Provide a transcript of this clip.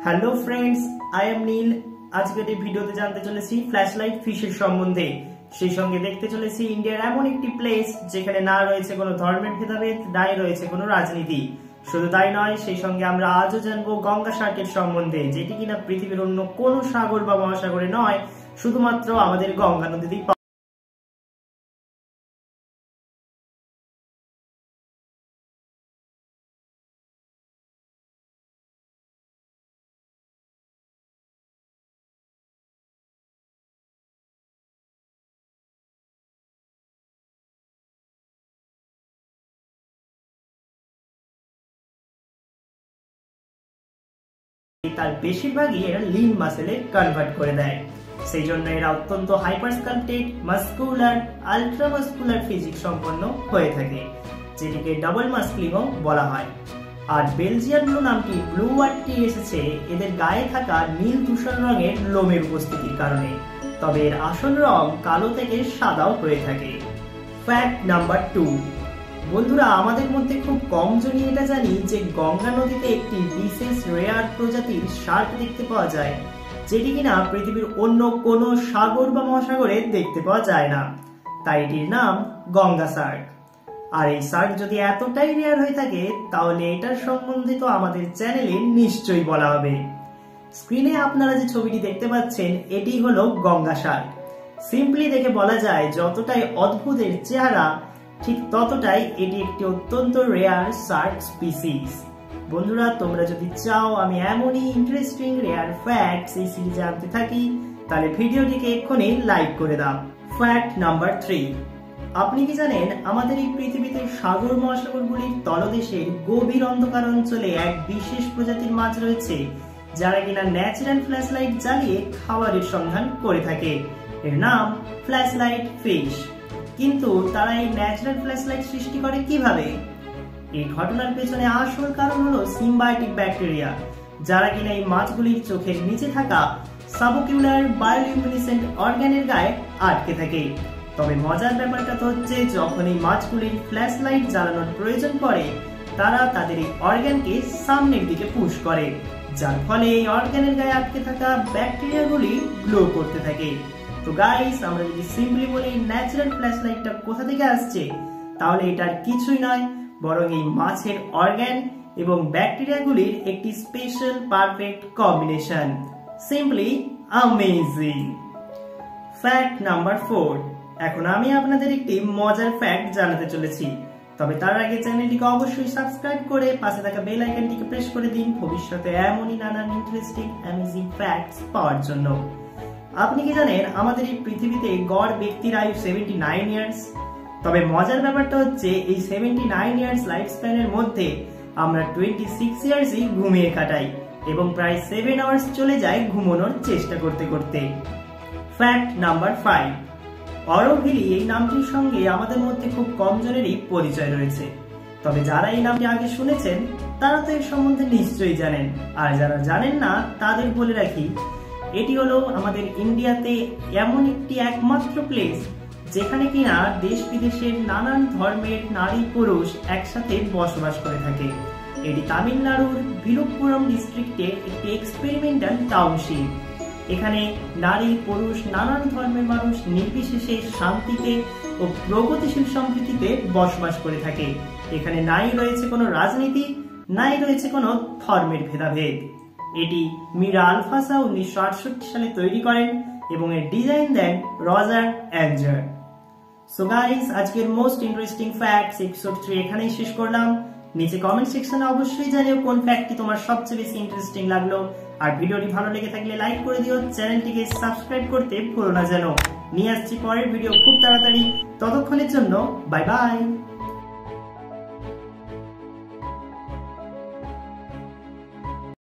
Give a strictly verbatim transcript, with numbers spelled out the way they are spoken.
Hello friends, I am Neel. আজকের এই ভিডিওতে জানতে চলেছি ফ্ল্যাশলাইট ফিশের সম্বন্ধে। সেই সঙ্গে দেখতে চলেছি ইন্ডিয়ার এমন একটি প্লেস যেখানে না রয়েছে কোনো ধর্মের ভেদাভেদ, নাই রয়েছে কোনো রাজনীতি। শুধু তাই নয়, সেই সঙ্গে আমরা আজও জানবো গঙ্গা শার্কের সম্বন্ধে, যেটি কিনা পৃথিবীর অন্য কোনো সাগর বা মহাসাগরে নয়, শুধুমাত্র আমাদের গঙ্গা নদীতেই। তার বেশিরভাগই এরা লিন মাসেলে কনভার্ট করে দেয়। সেই জন্য এরা অত্যন্ত hyper sculpted, muscular, ultra muscular physique সম্পন্ন হয়ে থাকে, যেটিকে ডাবল মাস্কুলিনও বলা হয়। আর বেলজিয়ান ব্লু নামটি ব্লু ওয়ার্ডটি এসেছে এদের গায়ে থাকা নীল ধূসর রঙের লোমের উপস্থিতির কারণে, তবে এর আসল রং কালো থেকে সাদাও হয়ে থাকে। Fact number two. বন্ধুরা, আমাদের মধ্যে খুব কম জনই এটা জানি যে গঙ্গা নদীতে একটি বিশেষ রেয়ার প্রজাতির শার্ক দেখতে পাওয়া যায়, যেটি কিনা পৃথিবীর অন্য কোনো সাগর বা মহাসাগরে দেখতে পাওয়া যায় না। তাই এটির নাম গঙ্গা শার্ক। আর এই শার্ক যদি এতটাই রেয়ার হয়ে থাকে, তাহলে এটার সম্বন্ধে তো আমাদের চ্যানেলে নিশ্চয়ই বলা হবে। স্ক্রিনে আপনারা যে ছবিটি দেখতে পাচ্ছেন, এটি হলো গঙ্গা শার্ক। সিম্পলি দেখে বলা যায়, যতটাই অদ্ভুত এর চেহারা, ঠিক ততটাই এটি একটি অত্যন্ত রেয়ার শার্ক স্পিসিস। বন্ধুরা, তোমরা যদি চাও আমি এমনই ইন্টারেস্টিং রেয়ার ফ্যাক্টস এই সিরিজে আনতে থাকি, তাহলে ভিডিওটিকে এক্ষুনি লাইক করে দাও। Fact number three. আপনি কি জানেন, আমাদের এই পৃথিবীতে সাগর মহাসাগরগুলির তলদেশের গভীর অন্ধকার অঞ্চলে এক বিশেষ প্রজাতির মাছ রয়েছে, যারা কিনা ন্যাচারাল ফ্ল্যাশলাইট জ্বালিয়ে খাবারের সন্ধান করে থাকে। এর নাম ফ্ল্যাশলাইট ফিশ। কিন্তু তারা এই ন্যাচারাল ফ্ল্যাশলাইট সৃষ্টি করে কিভাবে? এই ঘটনার পেছনে আসল কারণ হলো সিম্বায়োটিক ব্যাকটেরিয়া, যারা কিনা এই মাছগুলির চোখের নিচে থাকা সাবকিউলার বায়োলিউমিনেসেন্ট অর্গানের গায়ে আটকে থাকে। তবে মজার ব্যাপারটা তো হচ্ছে, যখন এই মাছগুলির ফ্ল্যাশলাইট জ্বালানোর প্রয়োজন পড়ে, তারা তাদের এই অর্গানকে সামনের দিকে পুশ করে, যার ফলে এই অর্গানের গায়ে আটকে থাকা ব্যাকটেরিয়াগুলি গ্লো করতে থাকে। তো গাইস, আমরা যদি সিম্পলি বলি ন্যাচারাল ফ্ল্যাশলাইটটা কোথা থেকে আসছে, তাহলে এটা কিছুই নয়, বরং এই মাছের অর্গান এবং ব্যাকটেরিয়াগুলির একটি special perfect combination. Simply amazing. Fact number four. এখন আমি আপনাদের একটি মজার ফ্যাক্ট জানাতে চলেছি, তবে তার আগে চ্যানেলটিকে অবশ্যই সাবস্ক্রাইব করে পাশে থাকা বেল আইকনটিকে প্রেস করে দিন ভবিষ্যতে এমনই নানান ইন্টারেস্টিং অ্যামেজিং ফ্যাক্টস পাওয়ার জন্য। আপনি কি জানেন, আমাদের এই পৃথিবীতে গড় ব্যক্তির আয়ু সেভেন্টি নাইন ইয়ার্স। তবে মজার ব্যাপারটা হচ্ছে, এই সেভেন্টি নাইন ইয়ার্স লাইফ স্প্যানের মধ্যে আমরা টোয়েন্টি সিক্স ইয়ার্সই ঘুমিয়ে কাটাই এবং প্রায় সেভেন আওয়ার্স চলে যায় ঘুমানোর চেষ্টা করতে করতে। Fact number five. অরোভিলি এই নামটির সঙ্গে আমাদের মধ্যে খুব কম জনেরই পরিচয় রয়েছে। তবে যারা এই নামটি আগে শুনেছেন, তারা তো এর সম্বন্ধে নিশ্চয়ই জানেন, আর যারা জানেন না তাদের বলে রাখি, এটি হলো আমাদের ইন্ডিয়াতে এমন একটি একমাত্র প্লেস যেখানে কিনা দেশ বিদেশের নানান ধর্মের নারী পুরুষ একসাথে বসবাস করে থাকে। এটি তামিলনাড়ুর ভিলুপুরম ডিস্ট্রিক্টের একটি এক্সপেরিমেন্টাল টাউনশিপ। এখানে নারী পুরুষ নানান ধর্মের মানুষ নির্বিশেষে শান্তিতে ও প্রগতিশীল সম্প্রীতিতে বসবাস করে থাকে। এখানে নাই রয়েছে কোনো রাজনীতি, নাই রয়েছে কোনো ধর্মের ভেদাভেদ। এটি মিরা আলফাসা উনিশশো আটষট্টি সালে তৈরি করেন এবং এর ডিজাইন দেন রজার অ্যাঞ্জার। সো গাইস, আজকের most interesting facts episode three এখানেই শেষ করলাম। নিচে কমেন্ট সেকশনে অবশ্যই জানিও কোন ফ্যাক্টটি তোমার সবচেয়ে বেশি ইন্টারেস্টিং লাগলো। আর ভিডিওটি ভালো লেগে থাকলে লাইক করে দিও, চ্যানেলটিকে সাবস্ক্রাইব করতে ভুলো না যেন। নিয়ে আসছি পরের ভিডিও খুব তাড়াতাড়ি। ততক্ষণের জন্য বাই বাই।